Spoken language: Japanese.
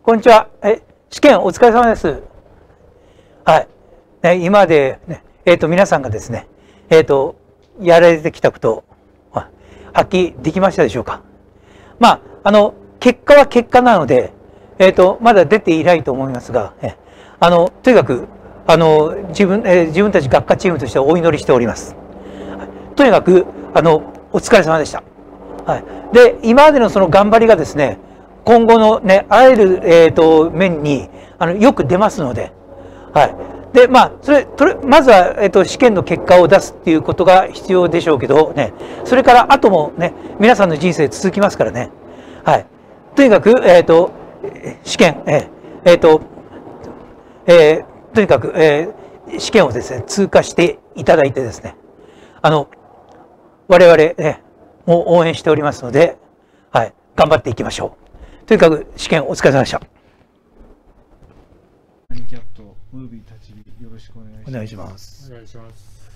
こんにちは。試験お疲れ様です。はい。今まで、ね、皆さんがですね、やられてきたこと、発揮できましたでしょうか。まあ、結果は結果なので、まだ出ていないと思いますが、とにかく、自分たち学科チームとしてはお祈りしております。とにかく、お疲れ様でした。はい。で、今までのその頑張りがですね、今後のね、あらゆる、面に、よく出ますので、はい。で、まあ、まずは、試験の結果を出すっていうことが必要でしょうけど、ね、それから後もね、皆さんの人生続きますからね。はい。とにかく、試験、とにかく、試験をですね、通過していただいてですね、我々、ね、もう応援しておりますので、はい、頑張っていきましょう。とにかく試験お疲れ様でした。 ハニキャットムービー立ち火よろしくお願いします。 お願いします。